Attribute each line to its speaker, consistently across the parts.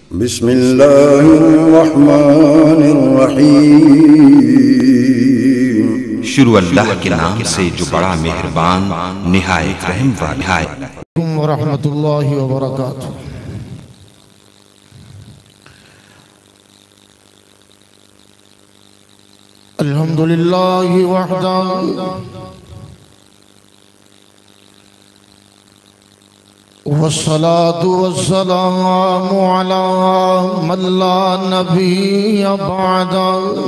Speaker 1: बिस्मिल्लाहिर्रहमानिर्रहीम। शुरू अल्लाह के नाम से जो बड़ा मेहरबान निहायत रहम वाला है।
Speaker 2: व रहमतुल्लाहि व बरकातुहू। अल्हम्दुलिल्लाहि वहदहू वस्सलातु वस्सलामु अला मन ला नबिय्य बअदहू।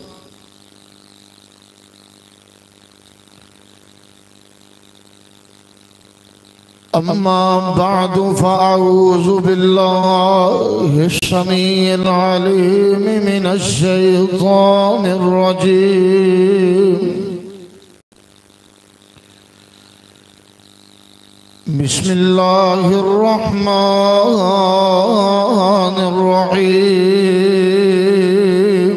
Speaker 2: अम्मा बअदु फ़अऊज़ु बिल्लाहिश समीइल अलीम मिनश शैतानिर रजीम। बिस्मिल्लाहिर रहमानिर रहीम।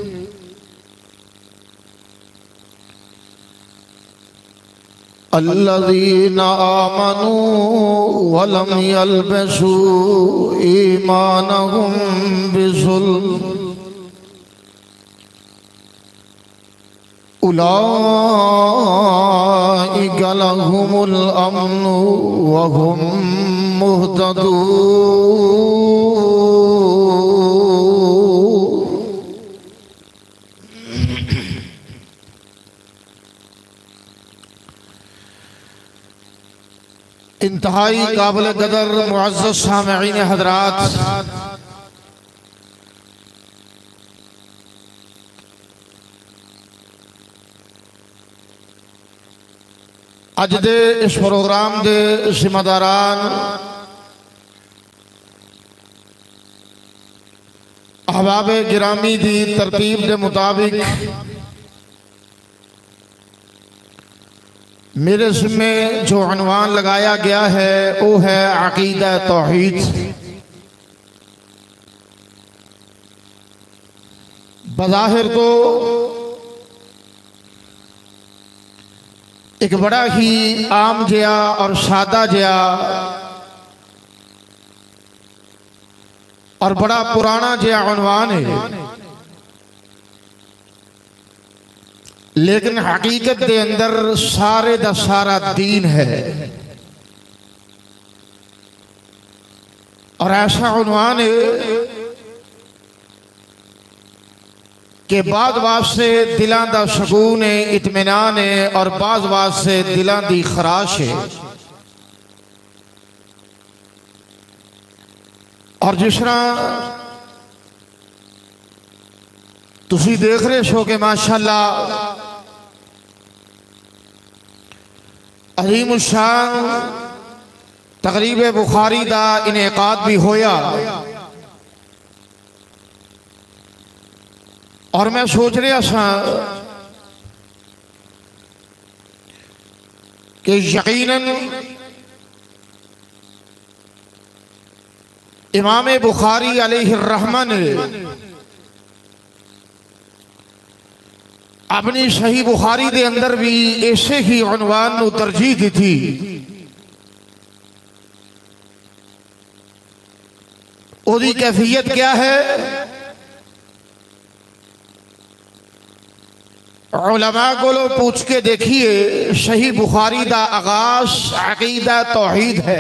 Speaker 2: अल्लज़ीना आमनू वलम यल्बसू ईमानहुम बिज़ुल्म उलाइका लहुमुल अम्नु व हुम मुहतदून। इंतहाई काबिल कदर मुअज़्ज़ज़ सामिईन हज़रात, अज दे इस प्रोग्राम दे जिम्मेदारान अहबाब गिरामी दी तरतीब के मुताबिक मेरे ज़िम्मे जो अनवान लगाया गया है वो है अक़ीदा तौहीद। बज़ाहिर तो एक बड़ा ही आम जया और सादा जया और बड़ा पुराना जया उन्वान है, लेकिन हकीकत के अंदर सारे दा सारा दीन है। और ऐसा उन्वान है कि बाद वास्ते दिलां दा सकून है, इत्मीनान है, और बाद वास्ते दिलां दी खराश है। और जिस तरह तुसी देख रहे हो कि माशाअल्लाह अज़ीमुश्शान तक़रीब बुखारी दा इनेकाद भी होया। और मैं सोच रहा था कि यकीनन इमाम बुखारी अलैहिर्रहमत ने अपनी सही बुखारी के अंदर भी ऐसे ही उन्वान को तरजीह दी थी। उसकी कैफियत क्या है? उलमा को पूछ के देखिए, सही बुखारी का आगाज अक़ीदा तौहीद है।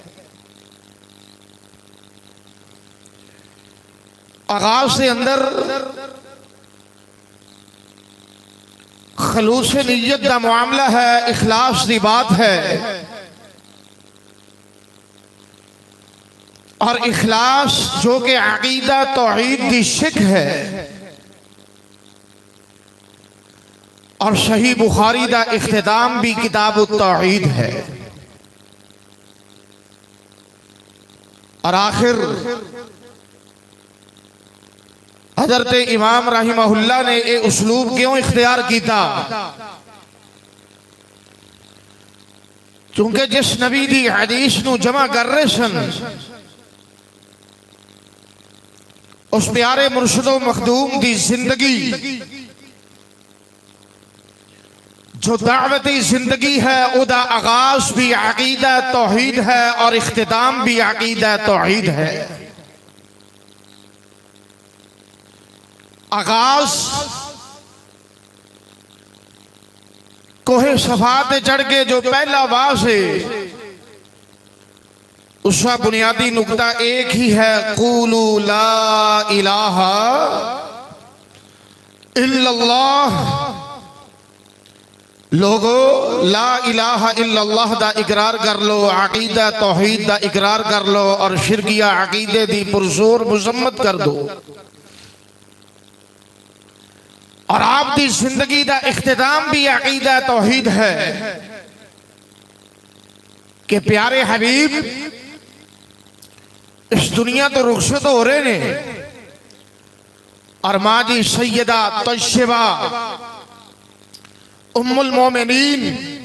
Speaker 2: आगाज से अंदर खलूस नियत का मामला है, इखलास की बात है। और इखलास जो कि अक़ीदा तौहीद की शिक है। और सही बुखारी का इख्तिताम भी किताब तौहीद है। और आखिर हज़रत इमाम रहिमहुल्लाह ने ये उसलूब क्यों इख्तियार किया? क्योंकि जिस नबी दी हदीस नू जमा कर रहे सन, उस प्यारे मुर्शिदो मखदूम दी जिंदगी जो दावती जिंदगी है, उदा आगाज भी अक़ीदा तौहीद है और इख्तिताम भी अक़ीदा तौहीद है। आगाज कोहे सफा ते चढ़ के जो पहला वास है उसका बुनियादी नुकता एक ही है, कूलू ला इलाहा इल्लल्लाह। लोगो ला इलाहा इल्लल्लाह दा इकरार कर लो, अकीदा तौहीद दा इकरार कर लो और शिरकिया अकीदे दी पुरजोर मुजम्मत कर दो। और आप दी जिंदगी दा इख्तिताम भी अकीदा तौहीद है कि प्यारे हबीब इस दुनिया तो रुखसत हो रहे ने और माँ जी सैयदा तय्यबा उम्मुल मोमिनीन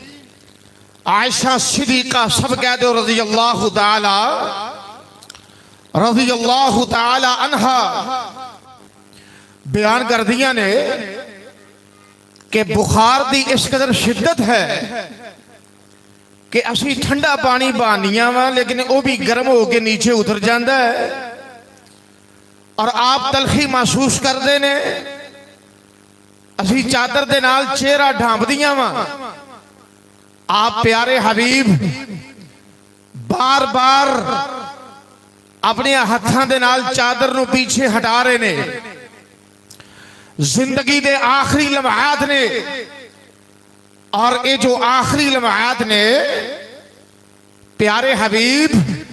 Speaker 2: आयशा सिद्दीका सब कह दो रज़ी अल्लाह ताला अन्हा बयान कर दिया ने कि बुखार दी इस कदर शिद्दत है कि असी ठंडा पानी बहानिया वा लेकिन वह भी गर्म होके नीचे उतर जाता है और आप तलखी महसूस करते ने। असी चादर दे नाल चेहरा ढांपदियां वा, आप प्यारे हबीब बार बार अपने हाथों दे नाल चादर नू पीछे हटा रहे ने। जिंदगी दे आखिरी लम्हात ने और ये जो आखिरी लम्हात ने प्यारे हबीब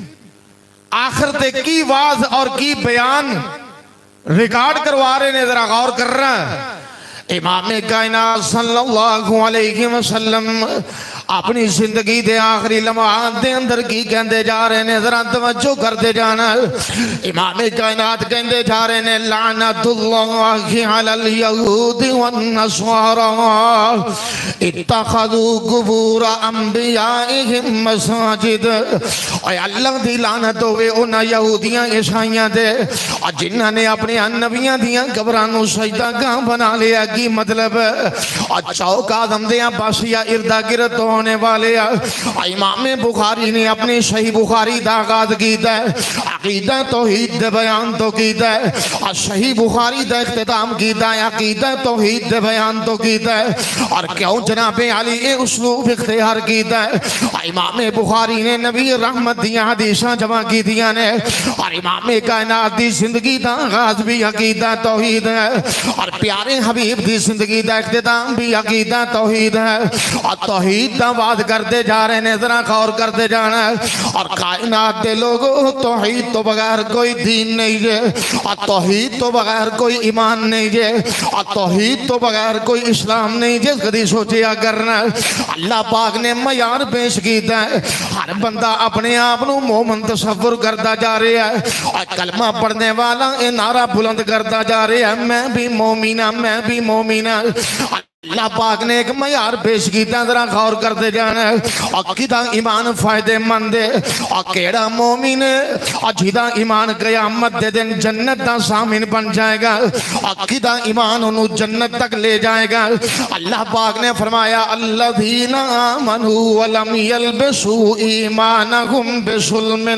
Speaker 2: आखिर ते की वाज और की बयान रिकॉर्ड करवा रहे ने, जरा गौर कर रहा है। इमाम कायनात सल्लल्लाहु अलैहि वसल्लम अपनी जिंदगी दे आखिरी लम्हात दे अंदर की कहते जा रहे ने, जरा तवज्जो करते जाना। इमाम कायनात कहते जा रहे ने लानतुल्लाहि अलल यहूदी वन नसारा इत्तखज़ू कुबूर अंबियाइहिम मसाजिद। ओए अल्लाह दी लानत होवे उन यहूदियां ईसाइयां दे जिन्हां ने अपने नबियां दियां कब्रां नूं सजदागाह बना लिया। की मतलब चौक आदम दे बस या इर्दा गिर्द होने वाले। इमाम बुखारी ने अपनी सही बुखारी दा आगाज कीता है, अकीदा तौहीद दे बयान तो कीता है और सही बुखारी दा इख्तिताम कीता है, अकीदा तौहीद दे बयान तो कीता है। और क्यों जनाबे अली ये उसलूब इख्तियार कीता है? इमाम बुखारी ने नबी रहमत दियां हदीसां जमा की दियां ने और इमाम कायनात दी जिंदगी दा आगाज भी अकीदा तौहीद है और प्यारे हबीब दी जिंदगी दा इख्तिताम भी अकीदा तौहीद है। और तौहीद दा बात करते जा रहे ने, जरा गौर करते जाना। और कायनात दे लोगों तौहीद तो बगैर कोई दीन नहीं है और तौहीद तो बगैर कोई ईमान नहीं है और तौहीद तो बगैर कोई इस्लाम नहीं है। कभी सोचिया करना अल्लाह पाक ने मयार पेश किया है, हर बंदा अपने आप को मोमिन तसव्वुर करता जा रहा है और कलमा पढ़ने वाला ये नारा बुलंद करता जा रहा है, मैं भी मोमिना, मैं भी मोमिना। अल्लाह पाक ने एक मयार पेश किया, जरा गौर करते जाना। और किदा ईमान फायदेमंद है और केड़ा मोमिन और जिदा ईमान कयामत दे दिन जन्नत दा सामिन बन जाएगा और किदा ईमान उन्हें जन्नत तक ले जाएगा। अल्लाह पाक ने फरमाया अल्लज़ीना आमनू व लम यल्बिसू ईमानहुम बिज़ुल्मिन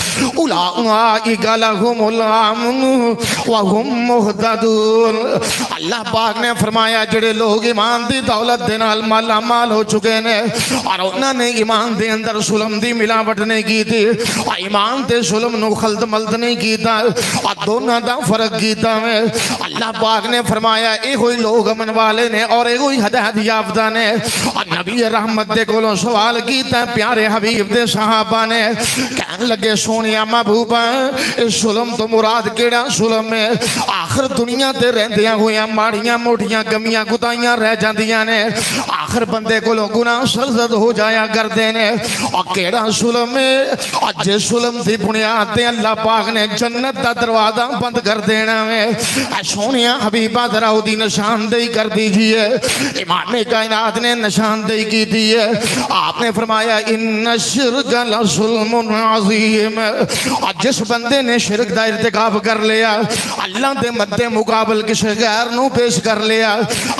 Speaker 2: उलाइका लहुमुल अम्नु व हुम मुहतदून। अल्लाह पाक ने फरमाया जेड़े लोग ईमान दी दौलत दे नाल माला माल हो चुके ने और उन्होंने ईमान दे अंदर जुल्म दी मिलावट नहीं की थी और ईमान ते जुल्म नु खल्त मल्त नहीं कीता और दोनों दा फर्क कीता है। अल्लाह पाक ने फरमाया ये कोई लोग अमन वाले ने और ये कोई हिदायत याफ्ता ने। और नबी रहमत दे कोलों सवाल कीता प्यारे हबीब दे सहाबा ने, कहन लगे सोनिया महबूबा इस जुल्म तो मुराद केड़ा जुल्म है? आखिर दुनिया ते रहंदियां होइयां माड़ियां मोटियां कमियां कुताइयां रह जांदियां ने, आखिर बंदे को गुनाह सरजद हो जाया करते ने और केड़ा जुल्म है? और जिस जुल्म की बुनियाद ते अल्लाह पाक ने जन्नत का दरवाजा बंद कर देना है। सोनिया हबीबा जरा उसकी निशानदेही कर दीजिए। इमाम कायनात ने निशानदेही की थी है, आपने फरमाया इन्न शिर्क लज़ुल्मुन अज़ीम। और जिस बंदे ने शिरक दा इर्तिकाब कर लिया, अल्लाह के मद्दे मुकाबल किसी गैर नू पेश कर लिया, अल्लाह के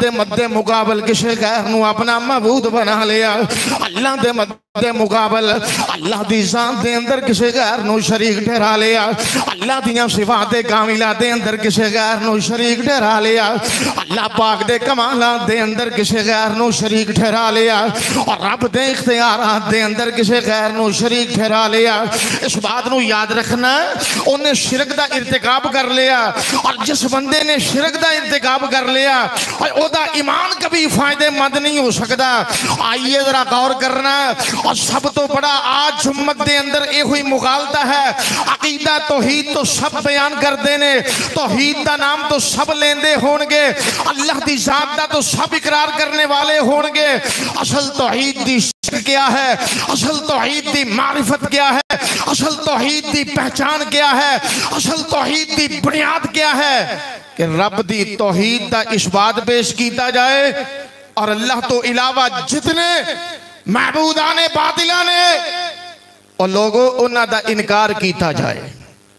Speaker 2: दे मद्दे मुकाबल किसी गैर नू अपना महबूद बना लिया, अल्लाह दे मद्दे मुकाबल अल्लाह दी जात दे अंदर किसी गैर नू शरीक ठहरा लिया, अल्लाह दियां सिफाते कामिला दे अंदर किसी गैर नू शरीक ठहरा लिया, अल्लाह पाक दे कमालात दे अंदर किसी गैर नू शरीक ठहरा लिया, और रब दे इख्तियारात दे अंदर किसी गैर नू शरीक ठहरा लिया। इस बात नू याद रखना, उन्हें शिरक दा इर्तिकाब कर लिया, और जिस बंदे ने शिरक दा इर्तिकाब कर लिया ओदा ईमान कभी फायदेमंद नहीं हो सकता। आइए जरा गौर करना, और सब तो बड़ा आज उम्मत दे अंदर ये हुई मुगालता है, अकीदा तौहीद तो सब बयान करते ने, तौहीद दा नाम तो सब लेंदे होंगे, अल्लाह दी जात दा तो सब इकरार करने वाले होंगे। असल तौहीद दी क्या है, असल तौहीद दी मारिफत क्या है, असल तौहीद दी पहचान क्या है, असल तौहीद दी बुनियाद क्या है कि रब दी तौहीद दा इस्बात पेश किया जाए, और अल्लाह तो इलावा जितने महबूदा ने बातिला ने और लोगों उन्हां दा इनकार किया जाए।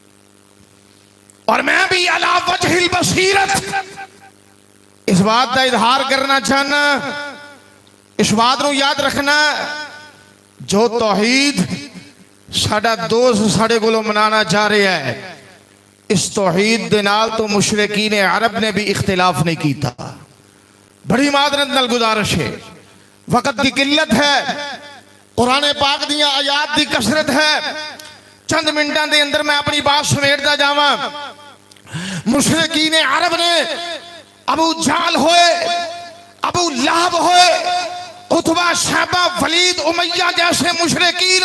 Speaker 2: और मैं भी अला वजहिल बसीरत इस बात का इजहार करना चाहना, इस बात को याद रखना, जो तौहीद साडा दोस्त साडे कोलों मनाना चाह रहा है, इस तौहीद दे नाल तो मुशरिकीन अरब ने भी इख्तिलाफ नहीं किया। बड़ी मादरत नाल गुजारिश है, वक़्त की किल्लत है, कुरान पाक दी आयात की कसरत है, चंद मिनटों के अंदर मैं अपनी बात समेटता जावा। मुशरिकीन अरब ने अबू जाल होए, अबू लहब होए, उतबा शैबा वलीद उमैया जैसे मुशरिकीन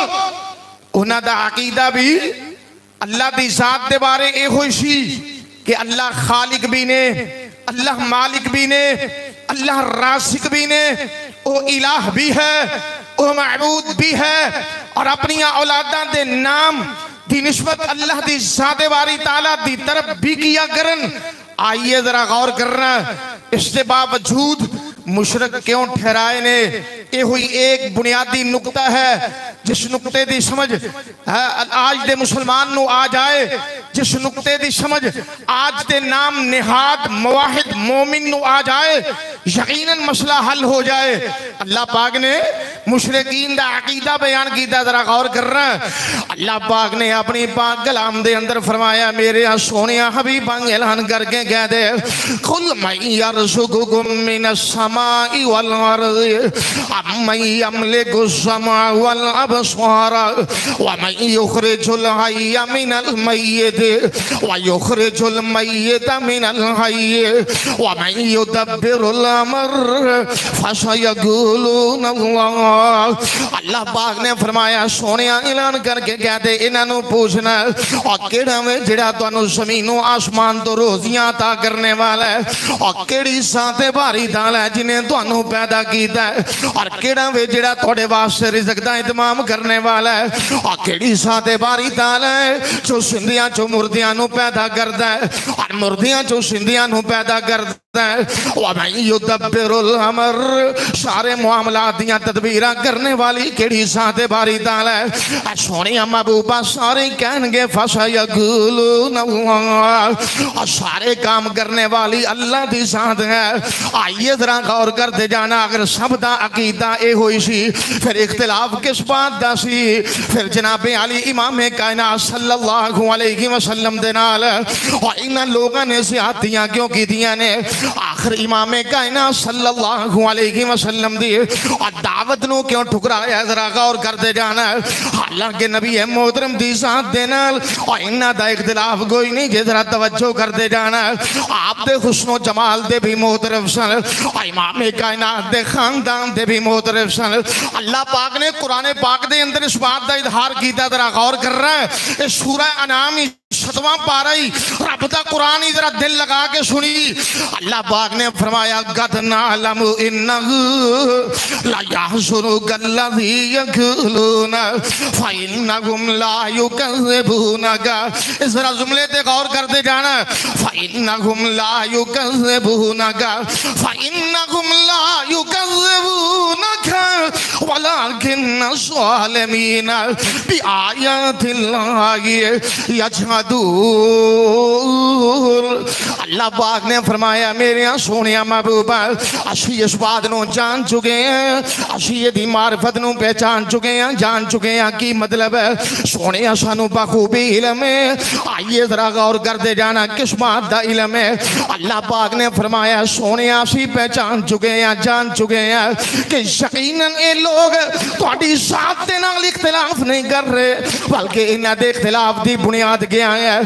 Speaker 2: हो, उन्हां दा अकीदा भी अल्लाह दी जात दे बारे ए होई सी कि अल्लाह खालिक भी ने, अल्लाह मालिक भी ने, अल्लाह रासिक भी ने, ओ इलाह भी है, ओ महबूद भी है, और अपनी औलादा दे नाम दी निस्बत अल्लाह दी जात बारी ताला दी तरफ भी किया करन। आइए जरा गौर करना, इसके बावजूद मुशरक क्यों ठहराए ने, ये हुई एक बुनियादी नुकता है जिस नुकते की समझ आज दे मुसलमान नू आ जाए, जिस नुकते की समझ आज दे नाम निहाद मुवाहिद मोमिन नू आ जाए, यकीनन मसला हल हो जाए। अल्लाह पाक ने मुशरिकीन दा अकीदा बयान किया, जरा गौर करना। अल्लाह पाक ने अपनी पाक कलाम दे अंदर फरमाया, मेरे सोने हबीब ऐलान करके कह दे, कुल मैं यरज़ुकुकुम मिनस समाई वल अर्ज़ि अम्मन यमलिकु समा वल अबसार व मन युखरिजुल हय्य मिनल मय्यित व युखरिजुल मय्यित मिनल हय्य व मन युदब्बिरुल अम्र फसयक़ूलून अल्लाह। अल्लाह पाक ने फरमाया, सोने ऐलान करके कहते इन्हों पूछना, और केड़ा वे जिहड़ा तुहानू ज़मीनों आसमान तो रोजियां अता करने वाला है, और केड़ी साते भारी दाल है जिन्हें तुहानू पैदा किया है, और केड़ा वे जिहड़ा तुहाडे वास्ते रिज़्क दा इंतजाम करने वाला है, और केड़ी साते भारी दाल है जो सिंधियां चो मुर्दियां नू पैदा करदा है, और मुर्दियां चो सिंधियां नू पैदा करदा है, व मन युदब्बिरुल अम्र सारे मामलात दियां तदबीरां करने वाली केड़ी साते भारी दाल है। सोने महबूबा सारे कहणगे फसयक़ूलून अल्लाह, और सारे काम करने वाली अल्लाह दी जात है। आइए जरा गौर करते जाना, अगर सब दा अकीदा ए होई सी, फिर इख्तिलाफ किस बात दा सी? फिर जनाबे अली इमाम कायनात सल्लल्लाहु अलैहि वसल्लम दे नाल और इन्हां लोगां ने ज़्यादतियां क्यों कीतियां ने? आखिर इमाम कायनात सल्लल्लाहु अलैहि वसल्लम दी और दावत नू क्यों ठुकराया? जरा गौर करते जाना। हालांकि नबी मोहतरम दी जात दे नाल और इन्हां दा इख्तिलाफ कोई नहीं, जे जरा तवज्जो करते जाना। आप दे हुस्नो जमाल दे भी मोहतरम सन, इमाम कायनात दे खानदान दे भी मोहतरम सन। अल्लाह पाक ने कुरान पाक दे अंदर इस बात का इजहार किया, जरा गौर कर रहा है। सूरह अनाम 7वां पारा ही रब दा कुरान ही जरा दिल लगा के सुनी। अल्लाह पाक ने फरमाया, कद नअलमु इन्नहु ला यहज़ुनुका अल्लज़ी यक़ूलून फ़इन्नहुम ला युकज़्ज़िबूनका। इस जरा जुमले पे गौर करते जाना। फ़इन्नहुम ला युकज़्ज़िबूनका फ़इन्नहुम ला युकज़्ज़िबूनका वलाकिन्न ज़ालिमीन बिआयातिल्लाहि यजहदून। अल्लाह पाक ने फरमाया मेरे सोने महबूबा असी इस बात को जान चुके हैं, असी ये मार्फत को पहचान चुके हैं, जान चुके हैं की मतलब है सोने सानू बखूबी इलम है। आइए जरा गौर करते जाना किस बात का इलम है। अल्लाह पाक ने फरमाया सोने असी पहचान चुके हैं, जान चुके हैं कि यकीनन ये लोग तुहाडी जात दे नाल इख्तिलाफ नहीं कर रहे, बल्कि इन्हां दे इख्तिलाफ दी बुनियाद क्या है,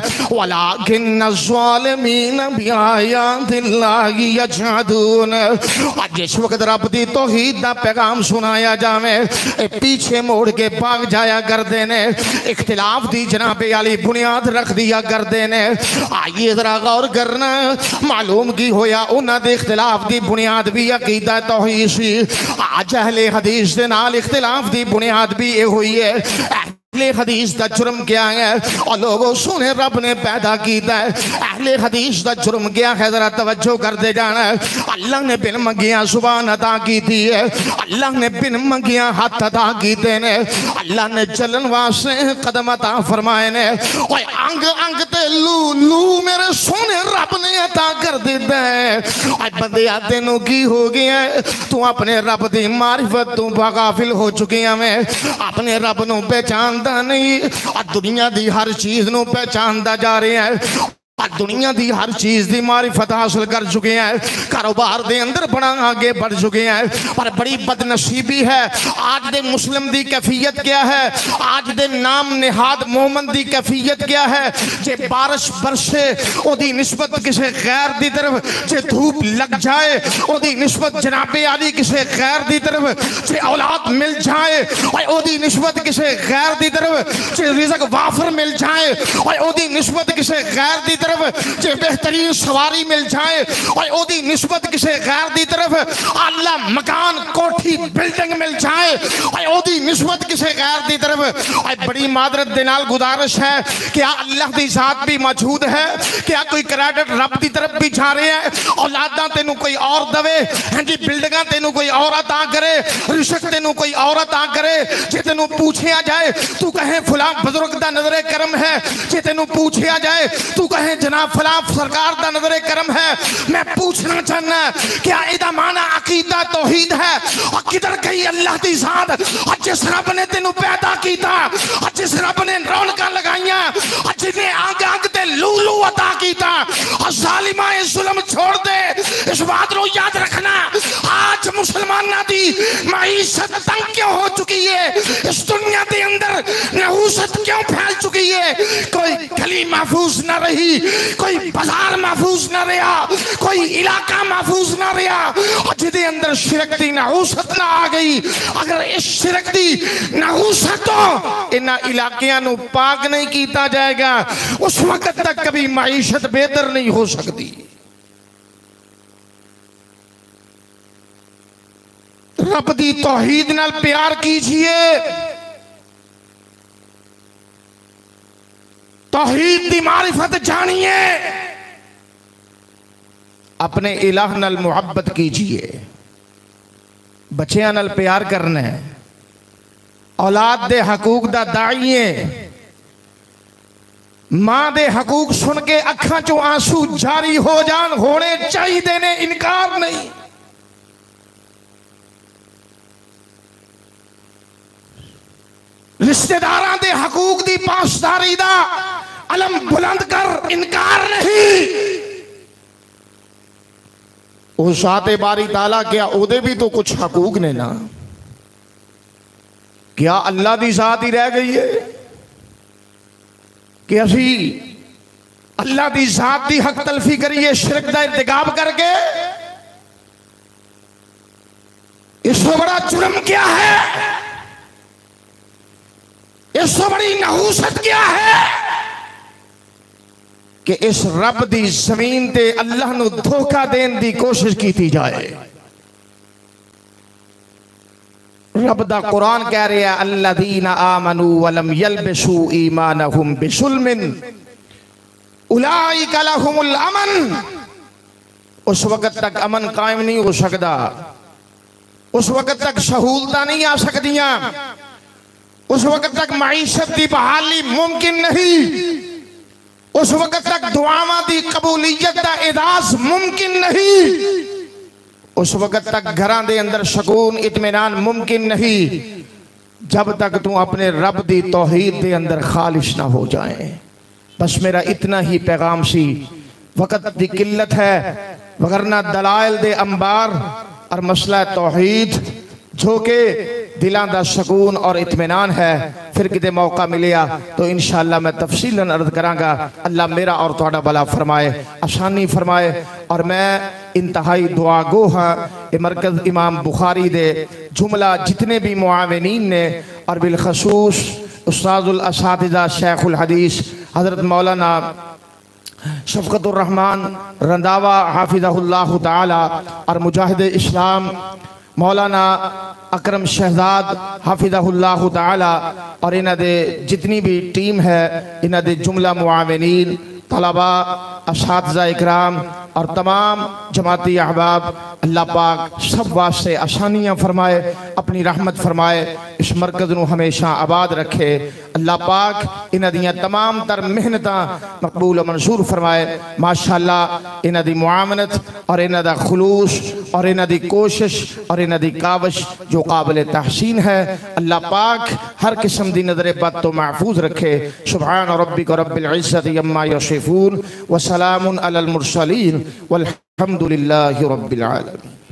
Speaker 2: वलाकिन ज़ालिमीन बिआयातिल्लाहि यजहदून। जिस वक्त रब दी तौहीद दा पैगाम सुनाया जावे पीछे मोड़ के भाग जाया करते ने, इख्तिलाफ दी जनाबे वाली बुनियाद रख दिया करते ने। आइए जरा गौर करना मालूम की होया उन्हां दे इख्तिलाफ दी बुनियाद भी अकीदा तौहीद सी। आज अहले हदीस दे नाल इख्तिलाफ दी बुनियाद भी ये हुई है। अहले हदीस का जुर्म क्या है और लोगों सुने रब ने पैदा किया है। अहले हदीस का जुर्म क्या है जरा तवज्जो करते जाना। अल्लाह ने बिन मंगिया जुबान अदा की थी है, अल्लाह ने बिन मंगिया हाथ अदा किए ने, अल्लाह ने चलन वास्ते कदम अता फरमाए ने, और अंग अंग ते लू लू मेरे सोने रब ने अता कर दिता है। और बंदे तेनू की हो गया तू अपने रब की मारिफत तू गाफिल हो चुकी है, अपने रब नू पहचान नहीं और दुनिया की हर चीज नू पहचानता जा रहा है। दुनिया की हर चीज की मारिफत हासिल कर चुके हैं, कारोबार के अंदर बड़ा आगे बढ़ चुके हैं। पर बड़ी बदनसीबी है आज दे मुस्लिम की कैफियत क्या है, आज दे नाम निहाद मोहम्मद की कैफियत क्या है। जे बारिश बरसे ओदी निस्बत किसी गैर की तरफ, जे धूप लग जाए ओदी निस्बत जनाबे आली किसी गैर की तरफ, जे औलाद मिल जाए और ओदी निस्बत किसी गैर की तरफ, जे रिज़्क वाफर मिल जाए और ओदी निस्बत किसी गैर की तरफ, जे बेहतरीन सवारी मिल जाए और ओदी निस्बत किसी गैर की तरफ, आला मकान कोठी बिल्डिंग मिल जाए और ओदी निस्बत किसी गैर की तरफ। और बड़ी मादरत दे नाल गुजारिश है क्या अल्लाह की जात भी मौजूद है, क्या कोई क्रेडिट रब की तरफ भी जा रहे हैं। औलादा तेनू कोई और दवे, हाँ जी बिल्डिंग तेनू कोई और अता करे, रिज़्क तेनू कोई और अता करे। जे तेनू पूछा जाए तू कहे फलां बुजुर्ग दा नजरे करम है, जे तेनू पूछा जाए तू कहे जनाब फलां सरकार दा नजरे करम है। मैं पूछना चाहना क्या इदा माना अकीदा तौहीद है और किधर गई अल्लाह की जात। और जिस रब ने तेनू पैदा किया, और जिस रब ने रौनक लगाइया, और जिन्हें आग आग ते लूलू अता किया, और जालिमा जुल्म छोड़ दे। इस बात को याद रखना आज मुसलमाना दी मईशत तंग क्यों हो चुकी है, इस दुनिया के अंदर नहूसत क्यों फैल चुकी है। कोई गली महफूज न रही, कोई बाजार महफूज न रहा, कोई इलाका महफूज न रहा। और जिदे अंदर शिरक दी नहूसत ना आ गई, अगर इस शिरक दी नहूसतों इन इलाकियां नू पाक नहीं किया जाएगा उस वक्त तक कभी मईशत बेहतर नहीं हो सकती। रब दी तौहीद नाल प्यार कीजिए, तौहीद दी मारिफत जानिए, अपने इलाह नाल मुहब्बत कीजिए, बच्चियां नाल प्यार करना है, औलाद दे हकूक दा दाईए। मां दे हकूक सुन के अखां चों आंसू जारी हो जान होने चाहिए ने, इनकार नहीं। रिश्तेदारां दे हकूक दी पासदारी दा अलम बुलंद कर, इनकार नहीं। उस साते बारी ताला क्या ओदे भी तो कुछ हकूक ने ना, क्या अल्लाह दी जात ही रह गई है कि असी अल्लाह दी जात दी हक तलफी करिए शिरक दा इर्तिकाब करके। इससे बड़ा जुर्म क्या है, इससे बड़ी नहूसत क्या है कि इस रब दी जमीन ते अल्लाह नू धोखा देने की कोशिश की जाए। रब दा कुरान कह रहा है अल्लज़ीना आमनू वलम यलबिसू ईमानहुम बिजुल्मिन उलाइका लहुमुल अमन। उस वक्त तक अमन कायम नहीं हो सकता, उस वक्त तक सहूलतां नहीं आ सकदियां, उस वक्त तक मईशत की बहाली मुमकिन नहीं, उस वक्त तक दुआवां दी कबूलियत दा एहसास मुमकिन नहीं, उस वक्त तक घरां दे अंदर सकून इत्मीनान मुमकिन नहीं जब तक तू अपने रब दी तौहीद दे अंदर खालिश ना हो जाए। बस मेरा इतना ही पैगाम सी। वक़्त की किल्लत है, वगरना दलाइल दे अंबार और मसला तौहीद जो के दिलों का सकून और इत्मीनान है। फिर किते मौका मिलेगा तो इंशाअल्लाह मैं तफसीलन अर्ज करांगा। अल्लाह मेरा और तुहाडा भला फरमाए, आसानी फरमाए। और मैं इंतहाई दुआ गो हाँ मरकज़ इमाम बुखारी दे जुमला जितने भी मुआविनीन ने और बिलखसूस उस्ताजुल असातिज़ा शेखुल हदीस हज़रत मौलाना शफ़क़तुर रहमान रंधावा हाफिज़हुल्लाह ताला और मुजाहिद इस्लाम मौलाना अकरम शहजाद हाफिज़हुल्लाह ताला और इन्हां दे जितनी भी टीम है, इन्हां दे जुमला मुआविनीन, तलबा, असातिज़ा इकराम और तमाम जमाती अहबाब, अल्लाह पाक सब वास्ते आसानियाँ फरमाए, अपनी रहमत फरमाए, इस मरकज़ नूं हमेशा आबाद रखे। अल्लाह पाक इन्हां दियां तमाम तर मेहनतां मकबूल मंसूर फरमाए। माशाअल्लाह इन्हां दी मुआवनत और इन्हां दा खुलूस और इन्हां दी कोशिश और इन्हां दी काविश जो काबिल तहसीन है, अल्लाह पाक हर किस्म दी नज़र बद तो महफूज रखे। सुब्हान रब्बिक रब्बिल इज़्ज़ति अम्मा यसिफून व सलामुन अलल मुरसलीन वल्हम्दुलिल्लाहि रब्बिल आलमीन।